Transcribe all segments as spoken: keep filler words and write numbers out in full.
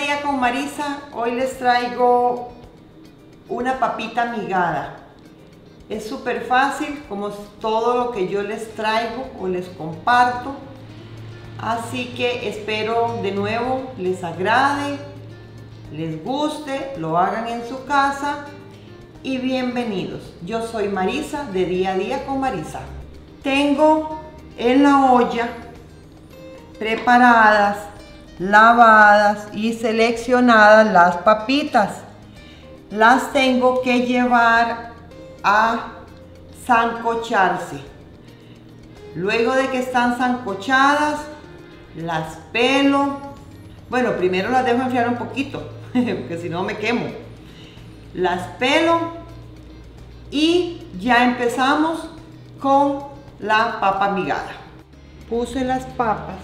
día con Marisa. Hoy les traigo una papita migada. Es súper fácil, como todo lo que yo les traigo o les comparto. Así que espero de nuevo les agrade, les guste, lo hagan en su casa y bienvenidos. Yo soy Marisa de Día a Día con Marisa. Tengo en la olla preparadas, lavadas y seleccionadas las papitas. Las tengo que llevar a sancocharse. Luego de que están sancochadas, las pelo. Bueno, primero las dejo enfriar un poquito, porque si no me quemo. Las pelo y ya empezamos con la papa migada. Puse las papas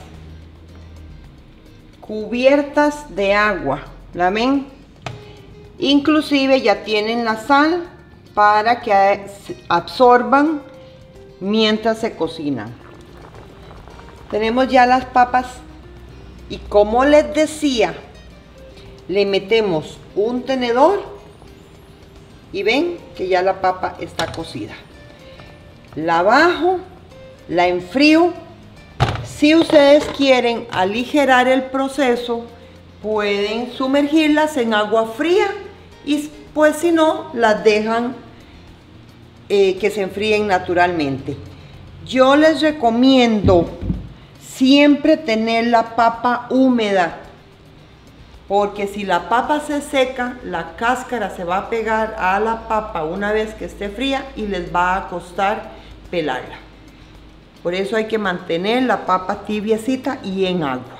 cubiertas de agua, ¿la ven? Inclusive ya tienen la sal para que absorban mientras se cocinan. Tenemos ya las papas y, como les decía, le metemos un tenedor y ven que ya la papa está cocida. La bajo, la enfrío. Si ustedes quieren aligerar el proceso, pueden sumergirlas en agua fría y pues si no, las dejan eh, que se enfríen naturalmente. Yo les recomiendo siempre tener la papa húmeda, porque si la papa se seca, la cáscara se va a pegar a la papa una vez que esté fría y les va a costar pelarla. Por eso hay que mantener la papa tibiecita y en agua.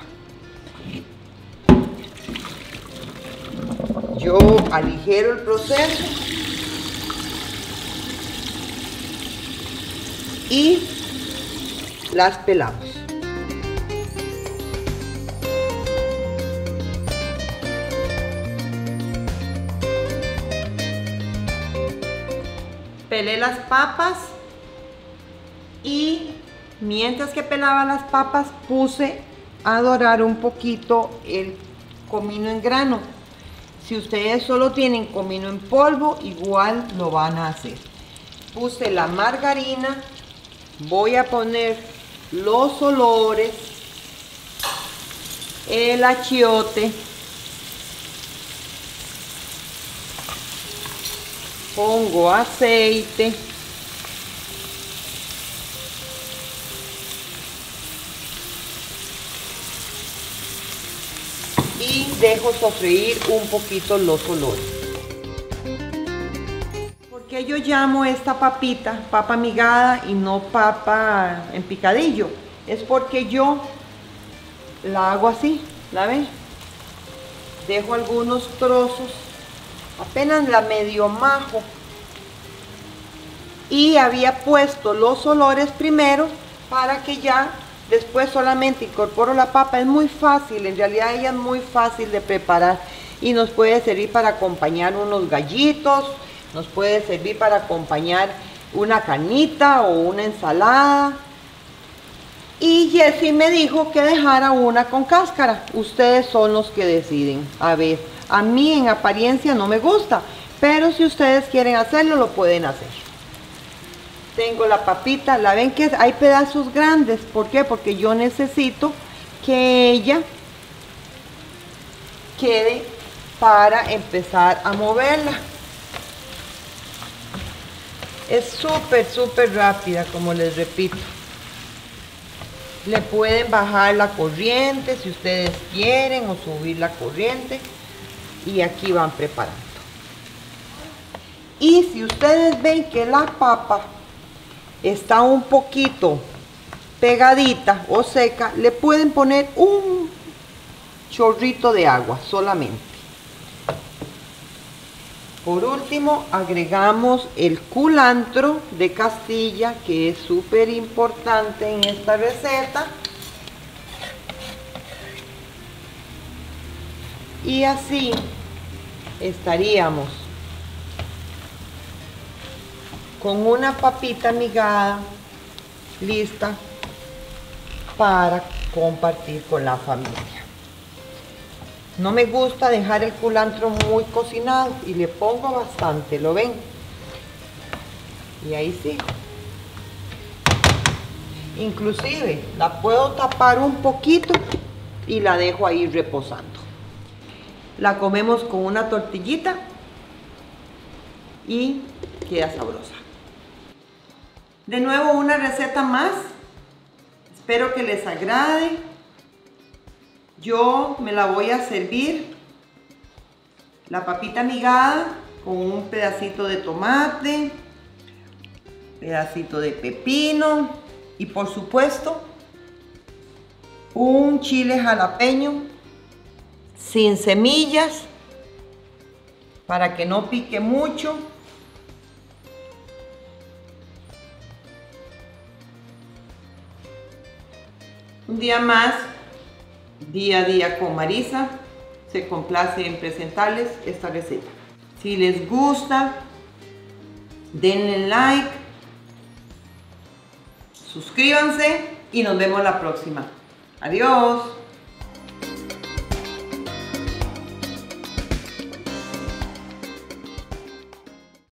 Yo aligero el proceso y las pelamos. Pelé las papas y mientras que pelaba las papas puse a dorar un poquito el comino en grano. Si ustedes solo tienen comino en polvo, igual lo van a hacer. Puse la margarina, voy a poner los olores, el achiote, pongo aceite, y dejo sofreír un poquito los olores. ¿Por qué yo llamo esta papita papa migada y no papa en picadillo? Es porque yo la hago así, ¿la ven? Dejo algunos trozos, apenas la medio majo, y había puesto los olores primero para que ya después solamente incorporo la papa. Es muy fácil, en realidad ella es muy fácil de preparar y nos puede servir para acompañar unos gallitos, nos puede servir para acompañar una carnita o una ensalada. Y Jessie me dijo que dejara una con cáscara. Ustedes son los que deciden. A ver, a mí en apariencia no me gusta, pero si ustedes quieren hacerlo, lo pueden hacer. Tengo la papita, la ven que hay pedazos grandes. ¿Por qué? Porque yo necesito que ella quede para empezar a moverla. Es súper, súper rápida, como les repito. Le pueden bajar la corriente si ustedes quieren o subir la corriente. Y aquí van preparando. Y si ustedes ven que la papa está un poquito pegadita o seca, le pueden poner un chorrito de agua solamente. Por último, agregamos el culantro de Castilla, que es súper importante en esta receta. Y así estaríamos con una papita migada lista para compartir con la familia. No me gusta dejar el culantro muy cocinado y le pongo bastante, ¿lo ven? Y ahí sí. Inclusive la puedo tapar un poquito y la dejo ahí reposando. La comemos con una tortillita y queda sabrosa. De nuevo una receta más. Espero que les agrade. Yo me la voy a servir, la papita migada con un pedacito de tomate, pedacito de pepino y por supuesto un chile jalapeño sin semillas para que no pique mucho. Un día más, día a día con Marisa, se complace en presentarles esta receta. Si les gusta, denle like, suscríbanse y nos vemos la próxima. Adiós.